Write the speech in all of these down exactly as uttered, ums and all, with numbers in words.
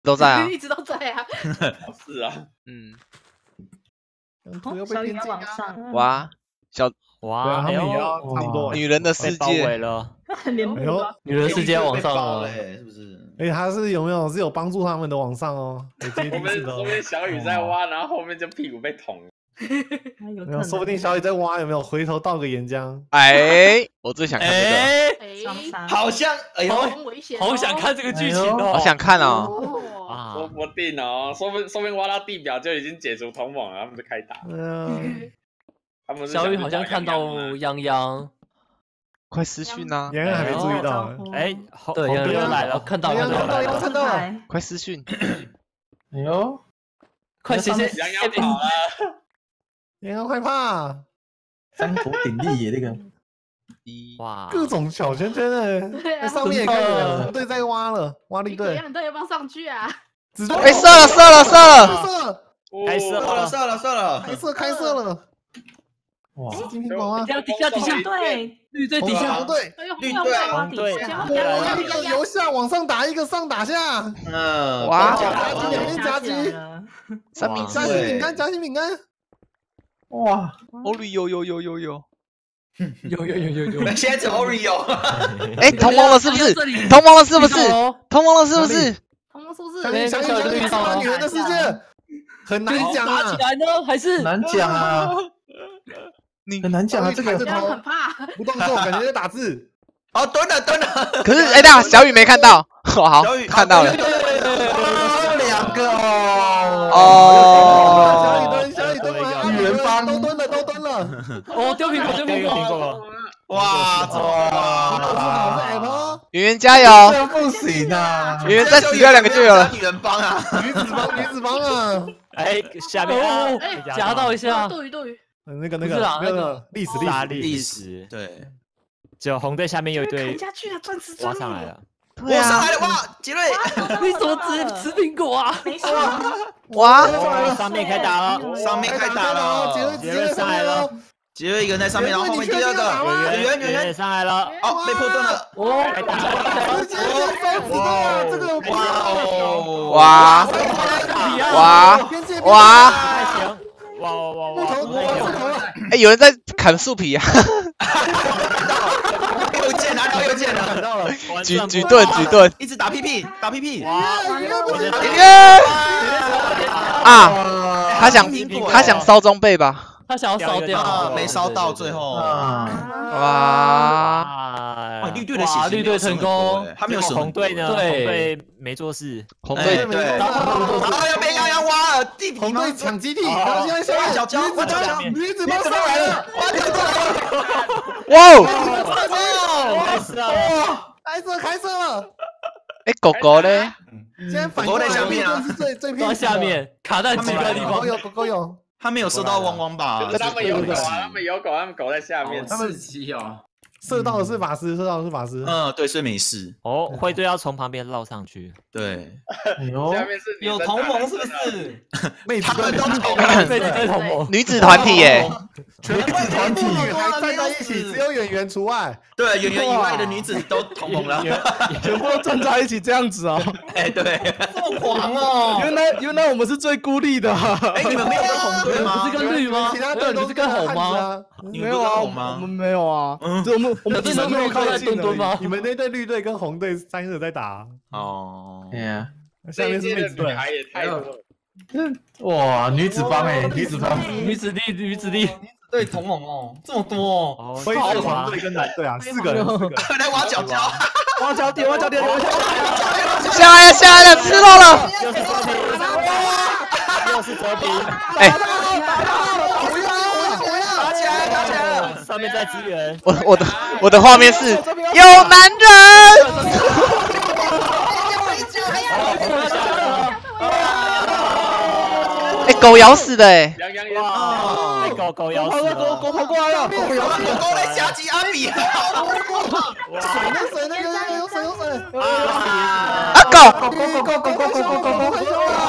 都在啊， 一直都在啊。 是啊， 嗯， 哦，小雨要往上。 哇，小哇， 他们也要差不多。 女人的世被包围界了， 连哎呦， 女人世界往上了， 嘞，是不是？ 哎，他是有没有是有帮助他们的往上哦？有接我们地式的哦。 后面小雨在挖，然后后面就屁股被捅了。 没有，说不定小雨在挖，有没有？回头倒个岩浆。 哎，我最想看这个， 哎， 哎， 好像，哎呦， 很危险哦。 好想看这个剧情哦， 好想看哦。 哦。 啊说不定哦，说不说不定挖到地表就已经解除同盟了，他们就开打。 嗯， 他们是小雨好像看到想去找泱泱， 快私讯啊！ 洋洋还没注意到。 哎，红对红队泱泱又来了，看到洋洋看到来了， 看到了， 快私讯！ 哎呦， 快谢谢洋洋跑了， 洋洋害怕， 三国鼎立耶，这个一哇， 各种小圈圈哎， 对啊在上面也看有红队在挖了，挖了一队。 样，你到底要不要上去啊？ 子弹哎，射了射了射了！ 射， 该射射了射了射了， 开射开射了！ 哇， 是金苹果吗？ 底下底下底下对， 绿队底下红队， 哎呦， 绿队红队前后红队来了一个由下往上打，一个上打下， 嗯， 哇夹击两边夹击， 三明夹治， 心饼干夹心饼干， 哇， 欧绿有有有有有， 有有有有有， 现在只 Oreo， 哎，同盟了是不是？同盟了是不是？同盟了是不是？ 同盟说是小雨小雨小雨，超女人的世界很难讲打啊起，来呢还是很难讲啊， 你很难讲啊，这个抬着头这样很怕。 不动作，感觉在打字。 哦，蹲了蹲了， 可是哎，那小雨没看到，好小雨看到了。 两个哦， 哦， 小雨蹲，小雨蹲完， 女人帮都蹲了，都蹲了。 哦丢苹果丢苹果， 哇哇，是哇， Apple， 圆圆加油！ 这样不行啊， 圆圆再死掉两个就有了。 女人帮啊， 女子帮，女子帮啊。 哎下面哦夹到一下， 斗鱼斗鱼， 那个那不是啊个那那个历史大历史力历史， 对， 只有红队下面有一堆砍下去了，钻石挖上来了， 我上来了哇，杰瑞， 你怎么直接吃苹果啊？ 没事， 哇， 哦上面开打了， 上面开打了， 杰瑞杰瑞上来了， 杰瑞一个人在上面，然后后面第二个圆圆圆圆上来了， 哦被破盾了， 哦开打了， 直接先收子弹，这个哇哦， 哇哇哇！ 太行，哇哇哇哇！ 哎，有人在砍树皮啊！ 又见拿到又见了， 看到了， 举举盾举盾！ 一直打屁屁打屁屁， 耶！啊，他想他想烧装备吧？ 他想要烧掉啊，没烧到最后， 啊， 哇！ 哇，绿队的血绿队成功， 他没有死红队呢？红队没做事， 红队对，然后要被泱泱挖了，地红队抢集体，然后现在下小娇，小娇， 女子帮上来了， 挖掉了， 哇哦！ 开始了， 开射开射了， 哎，狗狗嘞？ 现在反过来下面是最最偏到下面卡在几个地方狗狗，有狗狗有， 他没有射到汪汪吧？ 可是他们有狗啊，他们有狗，他们狗在下面。 他们刺激哦， 射到的是法师，射到的是法师， 嗯，对，所以没事。 哦，灰队要从旁边绕上去， 对， 哎呦， 下面是女生有同盟是不是？ 妹子他们都同被被同盟， 女子团体耶！ 全部团体还站在一起，只有演员除外， 对，演员以外的女子都同盟了。 全部都站在一起这样子哦。 哎，对，这么狂哦！ 原来原来我们是最孤立的。 哎，你们没有跟红队吗？ 不是跟绿吗？ 其他队都你是跟红吗？ 你们不是跟红吗？ 我们没有啊。 嗯， 我们我们你们没有靠在墩墩吗？ 你们那队绿队跟红队三个在打， 哦， 哎呀， 下面是妹子队。 女孩也太多了。 哇，女子帮哎，女子帮， 女子力，女子力， 对，同盟哦，这么多哦， 灰队、黄队跟蓝队啊，四个人，四个人。 来挖脚脚， 挖脚点，挖脚点，挖脚点。 下来了下来了，吃肉了！ 又是折屏， 哎， 打起来，打起来了！ 上面在支援， 我我的我的画面是有男人。哎，狗咬死的哎！ 洋洋洋， 哇，被狗狗咬死了， 狗狗跑过来了，狗狗咬死狗狗来夹击阿比， 水那水那个有水有水。 啊狗！ 狗狗狗狗狗狗狗狗狗狗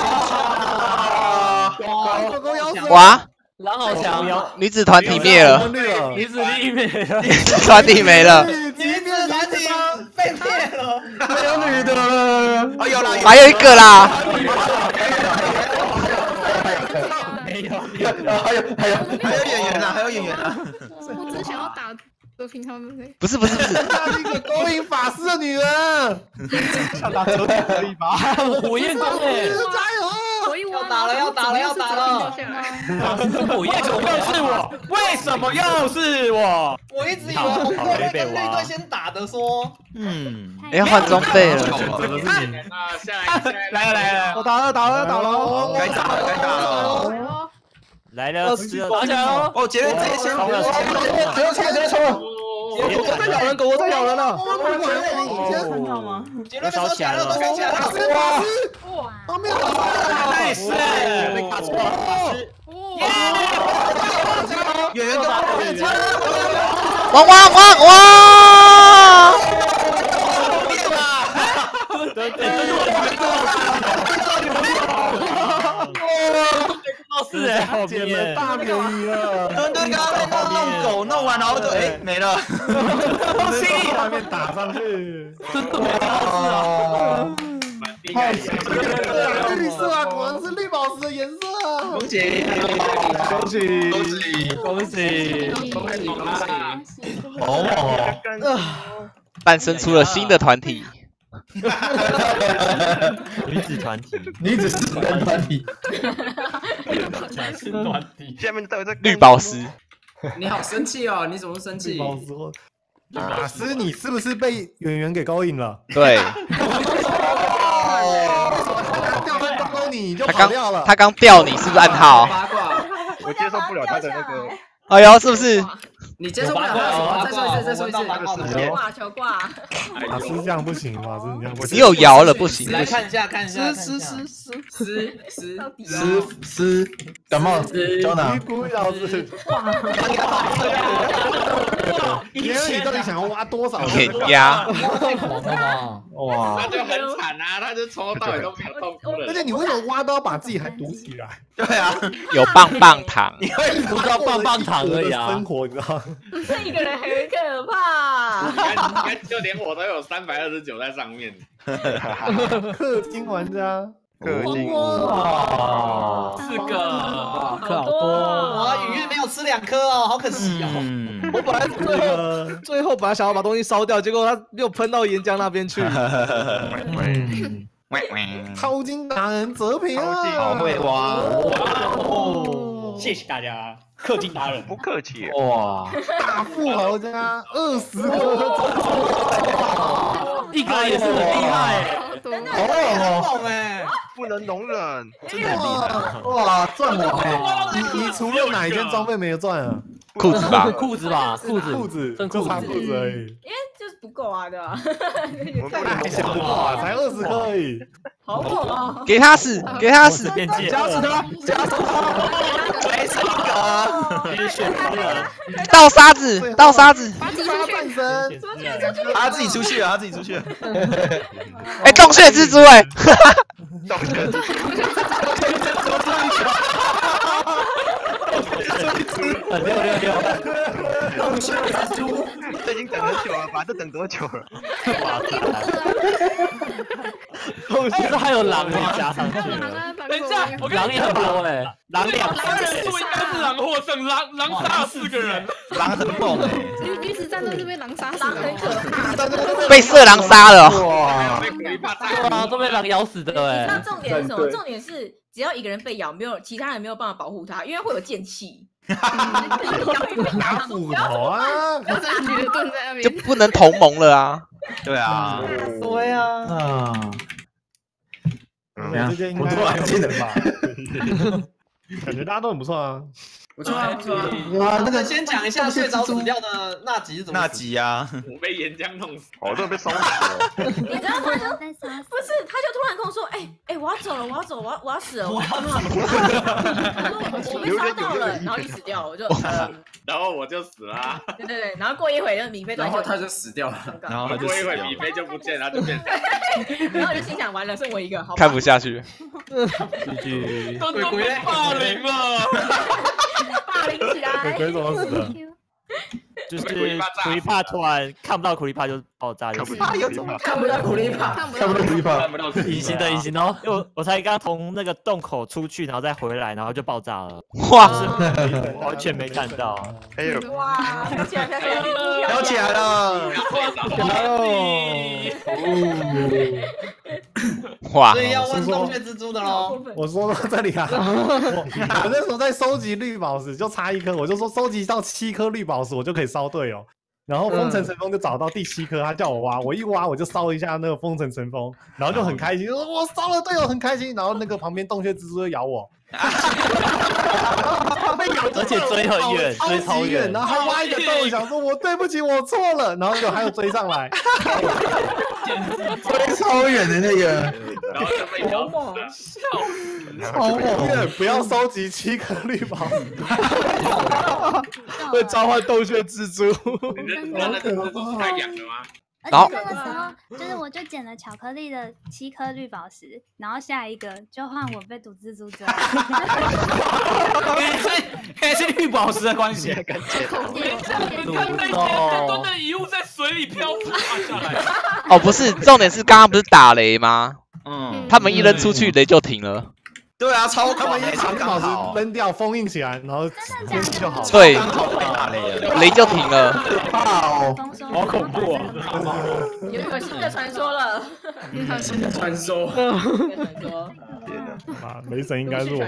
狗狗咬死了。 哇！ 狼好强， 女子团体灭了， 女子力灭了， 女子团体没了。 女子团体被灭了， 没有女的了。 哦有了， 还有一个啦， 没有， 还有还有还有演员啊，还有演员啊， 我只想要打和平他们。 不是不是不是， 她是一个勾引法师的女人， 想打九点可以吧？ 火焰弓哎， 加油！ 我一挖， 打了要打了要打了， 火焰弓又是我，为什么又是我？ 我一直以为红队会跟绿队先打的，说， 嗯， 哎要换装备了， 啊，下来下来来了来了我打了打了打了， 该打了该打了， 来了， 打起来哦！ 哦，杰瑞直接先， 直接冲直接冲！ 狗在咬人，狗在咬人了！ 看到吗？ 杰瑞烧起来了，烧起来了， 哇！ 后面太是被卡住了， 演员跟我演员， 汪汪汪汪！ 对对是哎，后捡了面大便宜了， 蹲蹲刚刚在弄弄狗，弄完然后就哎没了， 东西外面打上去， 太绿色啊，果然是绿宝石的颜色啊！ 恭喜恭喜恭喜恭喜！ 恭喜恭喜！ 哦， 诞生出了新的团体， 女子团体， 女子是团体， 是团体， 下面都有在绿宝石。 你好生气哦！你怎么生气？ 宝石，法师，你是不是被演员给勾引了？ 对， 掉分勾勾你就他刚跑掉了。 他刚吊你是不是暗号？ 八卦， 我接受不了他的那个， 哎呦，是不是？ 你接受不了他再说一次，再说一次。 求挂求挂， 法师这样不行，法师你这样不行。 你有摇了不行不行。 来看一下看一下， 撕撕撕撕撕到底撕撕感冒胶囊你，故意老师，演员你到底想要挖多少？ 碾压， 太狂了吧！ 哇他，就很惨啊，他就从头到尾都没有痛哭而且了。 你为什么挖都要把自己还堵起来？ 对啊， 有棒棒糖， 你会不知道棒棒糖而已啊生。活你知道吗？ 这一个人很可怕。 你看，你看，就连我都有三百二十九在上面。 氪金玩家， 氪金哇， 四个， 好克好多多， 哇，雨月没有吃两颗哦，好可惜哦。 嗯， 我本来最后最后本来想要把东西烧掉，结果他又喷到岩浆那边去。 嗯， 淘金达人泽平啊， 好会挖， 哦，谢谢大家，氪金达人， 不客气。 哇， 大富豪家二十颗， 一个也是很厉害， 真的哦， 猛哎！ 不能容忍， 真的很厉害，哇，赚我哎， 你你除了哪一件装备没有赚啊？ 裤子吧， 裤子吧，裤子， 裤子， 剩裤子就差裤子而已。 因为就是不够啊，对吧？ 我们不能还想不够啊，才二十颗而已。 好猛啊！ 给他死，给他死， 变界， 加死他，加死他！ 没这个， 就是选他人， 倒沙子，倒沙子， 把自己杀出去， 战神， 他自己出去了，他自己出去了。 哎，洞穴蜘蛛哎， 懂得。 很六六六， 这已经等很久了吧？这等多久了？ 其实还有狼可以加上去， 等一下，我狼也很多哎，狼两只， 应该是狼获胜，狼狼杀了四个人。 狼很猛哎！ 女女子战斗就被狼杀死，狼很可怕。 被色狼杀了。 哇， 被苦力怕对啊，都被狼咬死的哎。 那重点是什么？重点是只要一个人被咬，没有其他人没有办法保护他，因为会有剑气。 打斧头啊！ 就这样女的蹲在那边， 就不能同盟了啊！ 对啊， 对呀， 啊， 这件应该我都安静了吧？ 感觉大家都很不错啊。 不错啊不错啊。 哇，那个先讲一下睡着死掉的纳吉是怎么？纳吉啊， 我被岩浆弄死。 我都被烧死了。 你知道他就不是，他就突然跟我说：“哎哎，我要走了，我要走，我要我要死了，我要死了。”我被烧到了，然后就死掉了，我就然后我就死了。 对对对，然后过一会，那米菲突然然后他就死掉了， 然后他就过一会米菲就不见了，他就变。 然后我就心想：完了，剩我一个，好。 看不下去。 都都被霸凌了。 霸凌起来。 鬼鬼怎么死的？ 就是苦力怕突然看不到苦力怕就爆炸就是。 啊，有种看不到苦力怕， 看不看不到苦力怕， 看不到隐形的隐形哦，因为我我才刚从那个洞口出去，然后再回来，然后就爆炸了。 哇， 就是完全没看到。 还有哇，飘起来，飘起来， 飘起来了， 哇所，以要问洞穴蜘蛛的喽。 我说到这里啊，我我那时候在收集绿宝石，就差一颗，我就说收集到七颗绿宝石，我就可以烧队友。然后风尘尘风就找到第七颗，他叫我挖，我一挖我就烧一下那个风尘尘风，然后就很开心，说我烧了队友很开心。然后那个旁边洞穴蜘蛛就咬我， 而且追很远，追超超级远，然后还挖一个洞，想说我对不起，我错了，然后就还有追上来， 追超远的那个， 然后就被咬死了， 超远，不要收集七颗绿宝石，会召唤洞穴蜘蛛。 你那那个蜘蛛是他养的吗？ 然后那个时候就是我就捡了巧克力的七颗绿宝石，然后下一个就换我被毒蜘蛛追。 原来是原来是绿宝石的关系。 感觉你看那些都的遗物在水里漂浮下来。 哦，不是，重点是刚刚不是打雷吗？ 嗯， 他们一扔出去，雷就停了。 对啊，超他们一把绿宝石扔掉，封印起来，然后天气就好了。 对， 打雷了， 雷就停了。 好， 好恐怖啊！ 有一个新的传说了， 新的传说， 新的传说。 啊，雷神应该是我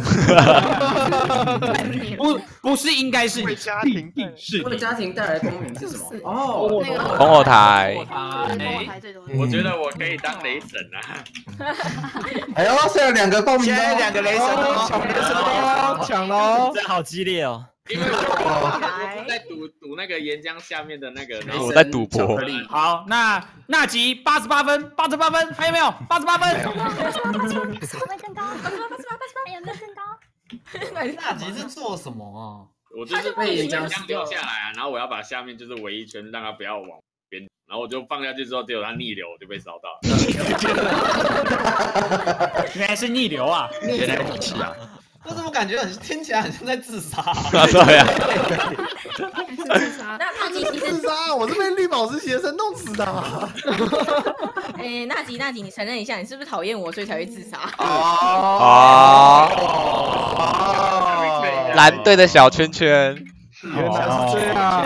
了。不，不是，应该是为家庭是为家庭带来光明是什么？哦， 烽火台。 我觉得我可以当雷神啊！ 哎呦，现在两个报名， 现在两个雷神哦， 抢雷神喽，抢喽！ 这好激烈哦！ 因为我我是在赌赌那个岩浆下面的那个， 我在赌博。 好，那那集八十八分，八十八分，还有没有？八十八分。 会更高，八十八，八十八，还有没有更高？ 那集是做什么啊？ 我就是被岩浆流下来啊，然后我要把下面就是围一圈，让它不要往边，然后我就放下去之后，结果它逆流，我就被烧到了。原来是逆流啊！ 原来如此啊！ 我怎么感觉很听起来很像在自杀？ 对呀。 自杀？那那集你是自杀？我是被绿宝石邪神弄死的。 哎，那集那集，你承认一下，你是不是讨厌我，所以才会自杀？ 哦。蓝队的小圈圈。 原来是这样。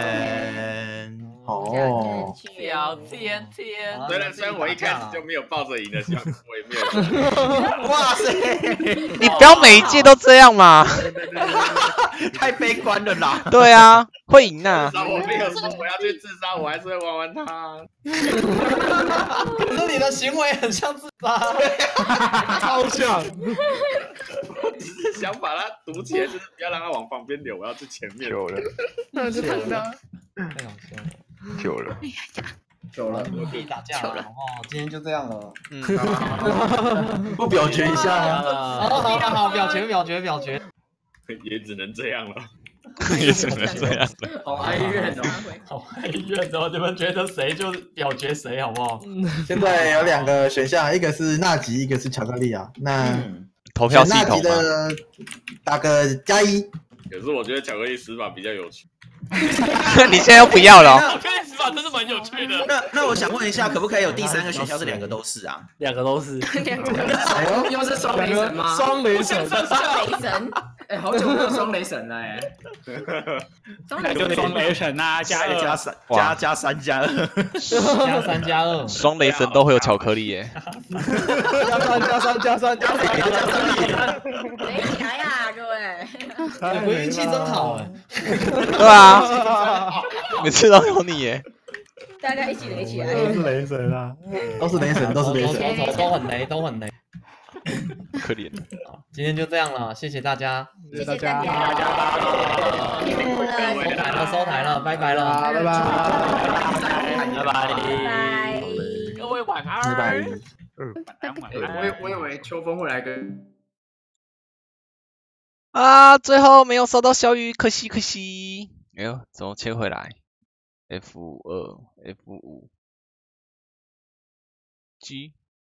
哦。 小天天， 虽然虽然我一开始就没有抱着赢的想法，我也没有。 哇塞！ 你不要每一届都这样嘛。 太悲观了啦。 对啊，会赢啊。 我没有说我要去自杀，我还是会玩玩它。 可是你的行为很像自杀， 超像。 我只是想把它堵起来，就是不要让它往旁边流，我要去前面。 久了， 那就躺着。 太好笑了。 久了， 久了，我弟打架了，哦，今天就这样了。 嗯， 不表决一下啊？ 好好好好，表决表决表决， 也只能这样了， 也只能这样了。 好哀怨哦， 好哀怨哦！你们觉得谁就表决谁，好不好？ 现在有两个选项，一个是纳吉，一个是巧克力啊。那投票系纳统吉的打个加一。 可是我觉得巧克力死法比较有趣。 你现在又不要了？ 巧克力死法真是蛮有趣的。 那那我想问一下，可不可以有第三个选项是两个都是啊？ 两个都是。 两个都是。 又是双雷神吗？ 双雷神， 双雷神。 哎，好久没有双雷神了哎。 那就双雷神啊，加一加三加加三加二， 加三加二。 双雷神都会有巧克力耶。 加三加三加三加三加三。 雷起来呀，各位！ 你们运气真好哎。 对啊，每次都有你耶。 大家一起雷起来。 都是雷神啊， 都是雷神，都是雷神， 都都很雷，都很雷。 可怜。 今天就这样了，谢谢大家， 谢谢大家， 收台了，收台了，拜拜了， 拜拜， 拜拜， 拜， 各位晚安， 拜拜。 嗯，我以我以为秋风会来个。 啊，最后没有收到小雨，可惜可惜。哎呦，怎么切回来 ？F 二 F 五 G。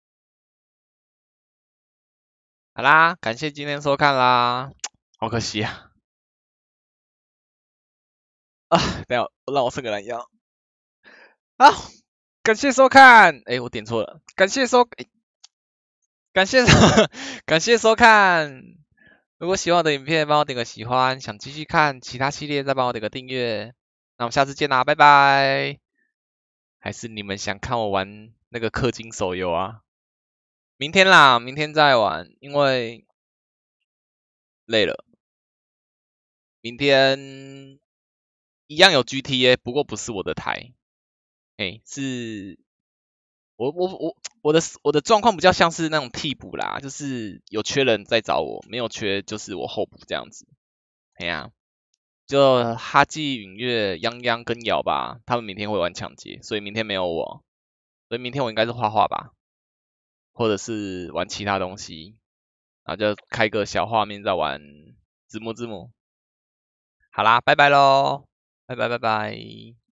好啦，感谢今天收看啦，好可惜啊！啊，等下让我伸个懒腰。 好，感谢收看。哎，我点错了，感谢收，哎，感谢感谢收看。如果喜欢我的影片，帮我点个喜欢。想继续看其他系列，再帮我点个订阅。那我们下次见啦，拜拜。还是你们想看我玩那个氪金手游啊？明天啦，明天再玩，因为累了。明天一样有 G T A， 不过不是我的台，哎，是我我我我的我的状况比较像是那种替补啦，就是有缺人在找我，没有缺就是我候补这样子。哎呀、啊，就哈记、允月、泱泱跟瑶吧，他们明天会玩抢劫，所以明天没有我，所以明天我应该是画画吧，或者是玩其他东西，然后就开个小画面再玩字幕字幕。好啦，拜拜喽，拜拜拜拜。